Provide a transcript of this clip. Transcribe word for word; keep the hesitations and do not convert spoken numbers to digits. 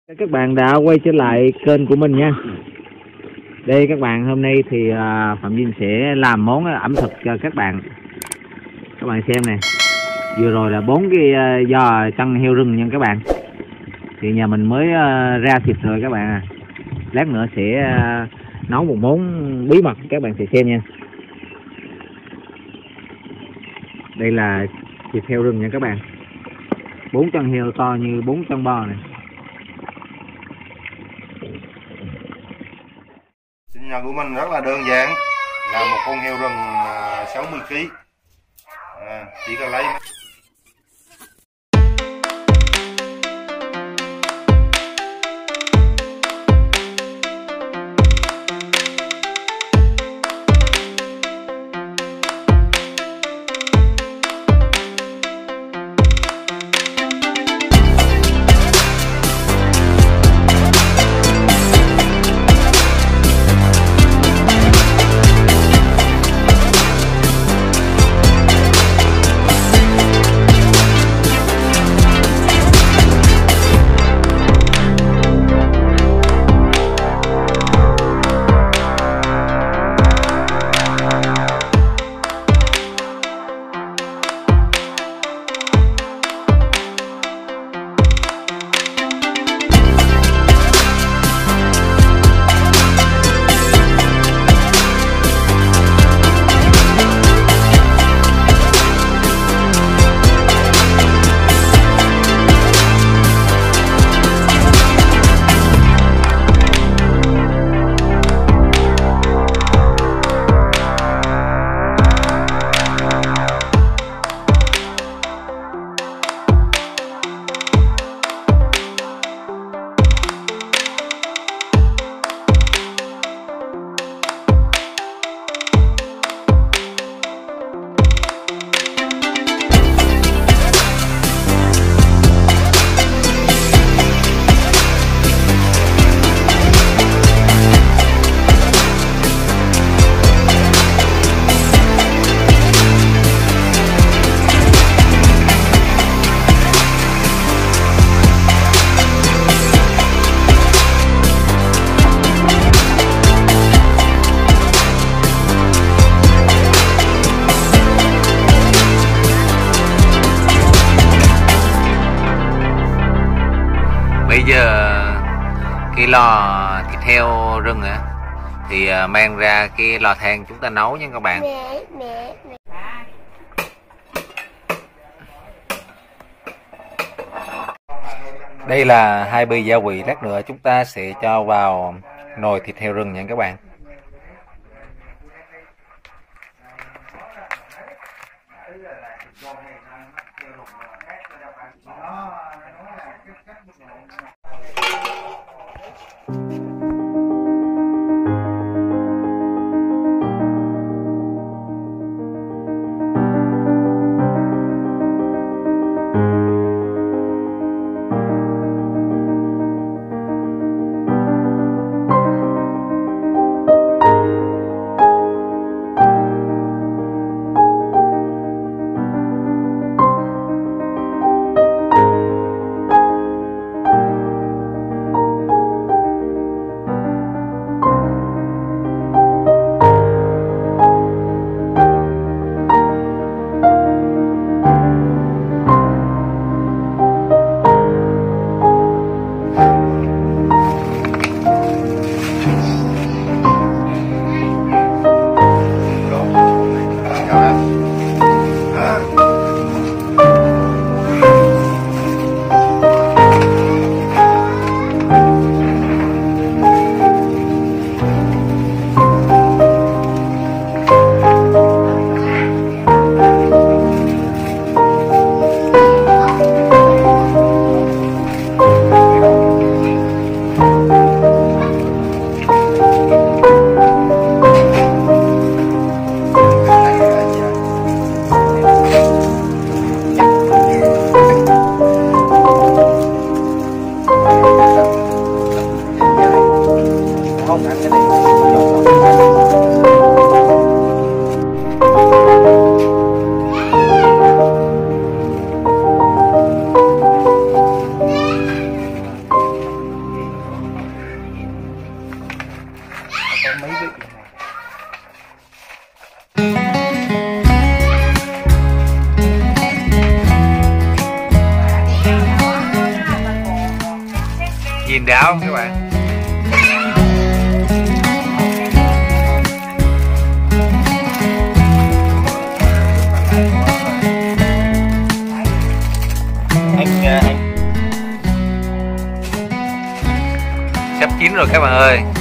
Các bạn đã quay trở lại kênh của mình nha. Đây các bạn, hôm nay thì Phạm Vinh sẽ làm món ẩm thực cho các bạn. Các bạn xem này, vừa rồi là bốn cái giò chân heo rừng nha các bạn. Thì nhà mình mới ra thịt rồi các bạn à. Lát nữa sẽ nấu một món bí mật, các bạn sẽ xem nha. Đây là thịt heo rừng nha các bạn. Bốn chân heo to như bốn chân bò này. Sinh nhật của mình rất là đơn giản, là một con heo rừng sáu mươi ki lô gam, à, chỉ cần lấy bây giờ cái lò thịt heo rừng á thì mang ra cái lò than chúng ta nấu nha các bạn. Đây là hai bì gia vị, lát nữa chúng ta sẽ cho vào nồi thịt heo rừng nha các bạn. mấy vị. Nhìn đáo không các bạn? Anh anh Sắp chín rồi các bạn ơi.